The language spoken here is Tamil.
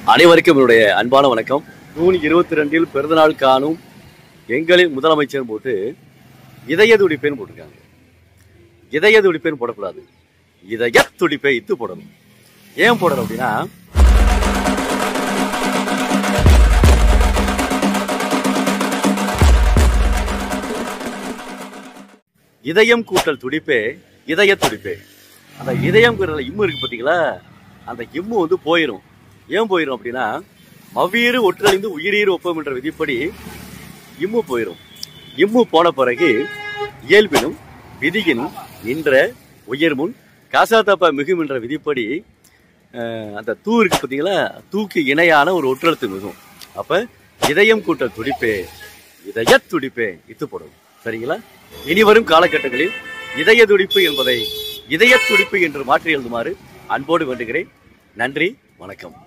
அனைவருக்கும் என்னுடைய அன்பான வணக்கம். ஜூன் 22 பிறந்தநாள் காணும் எங்களின் முதலமைச்சர் போட்டு இதய துடிப்பேன்னு போட்டிருக்காங்க. இதய துடிப்பேன்னு போடக்கூடாது, இதய துடிப்பை இத்து போடணும். ஏன் போடணும் அப்படின்னா, இதயம் கூட்டல் துடிப்பே இதய துடிப்பே. அந்த இதயம்ங்கிறதுல இம்மு இருக்கு பார்த்தீங்களா, அந்த இம்மு வந்து போயிடும். ஏன் போயிடும் அப்படின்னா, மவ்வீறு ஒற்றழிந்து உயிரீர் ஒப்பம் என்ற விதிப்படி இம்மு போயிடும். இம்மு போன பிறகு இயல்பினும் விதியினும் நின்ற உயர்முன் காசாத்தப்ப மிகும் என்ற விதிப்படி அந்த தூ இருக்கு பார்த்தீங்களா, தூக்கு இணையான ஒரு ஒற்றெழுத்து மிகும். அப்ப இதயம் கூட்டல் துடிப்பே இதய துடிப்பே இத்து போடும். சரிங்களா? இனி வரும் காலகட்டங்களில் இதய துடிப்பு என்பதை இதய துடிப்பு என்று மாற்றி எழுதுமாறு அன்போடு வேண்டுகிறேன். நன்றி, வணக்கம்.